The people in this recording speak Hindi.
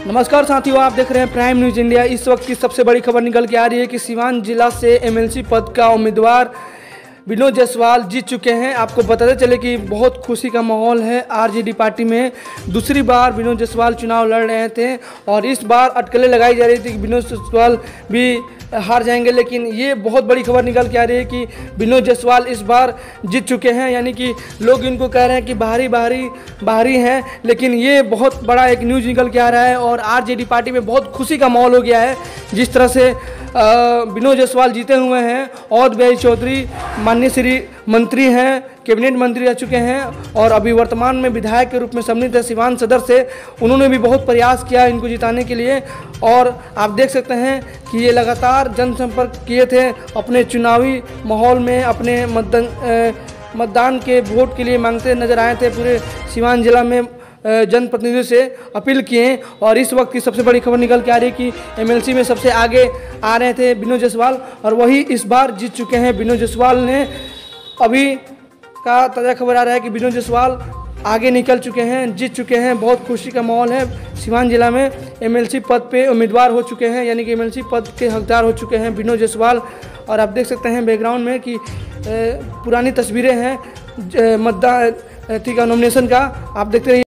नमस्कार साथियों, आप देख रहे हैं प्राइम न्यूज़ इंडिया। इस वक्त की सबसे बड़ी खबर निकल के आ रही है कि सीवान जिला से एमएलसी पद का उम्मीदवार विनोद जायसवाल जीत चुके हैं। आपको बताते चले कि बहुत खुशी का माहौल है। आरजेडी पार्टी में दूसरी बार विनोद जायसवाल चुनाव लड़ रहे थे और इस बार अटकलें लगाई जा रही थी कि विनोद जायसवाल भी हार जाएंगे, लेकिन ये बहुत बड़ी खबर निकल के आ रही है कि विनोद जायसवाल इस बार जीत चुके हैं। यानी कि लोग इनको कह रहे हैं कि बाहरी हैं, लेकिन ये बहुत बड़ा एक न्यूज़ निकल के आ रहा है और आरजेडी पार्टी में बहुत खुशी का माहौल हो गया है। जिस तरह से विनोद जायसवाल जीते हुए हैं। और बिहारी चौधरी माननीय श्री मंत्री हैं, कैबिनेट मंत्री रह चुके हैं और अभी वर्तमान में विधायक के रूप में सम्मिलित है सीवान सदर से। उन्होंने भी बहुत प्रयास किया इनको जिताने के लिए और आप देख सकते हैं कि ये लगातार जनसंपर्क किए थे अपने चुनावी माहौल में, अपने मतदान के वोट के लिए मांगते नजर आए थे। पूरे सीवान जिला में जनप्रतिनिधियों से अपील किए और इस वक्त की सबसे बड़ी खबर निकल के आ रही है कि एमएलसी में सबसे आगे आ रहे थे विनोद जायसवाल और वही इस बार जीत चुके हैं। विनोद जायसवाल ने अभी का ताज़ा खबर आ रहा है कि विनोद जायसवाल आगे निकल चुके हैं, जीत चुके हैं। बहुत खुशी का माहौल है। सीवान जिला में एमएलसी पद पे उम्मीदवार हो चुके हैं, यानी कि एमएलसी पद के हकदार हो चुके हैं विनोद जायसवाल। और आप देख सकते हैं बैकग्राउंड में कि पुरानी तस्वीरें हैं मतदान का नॉमिनेशन का। आप देखते रहिए।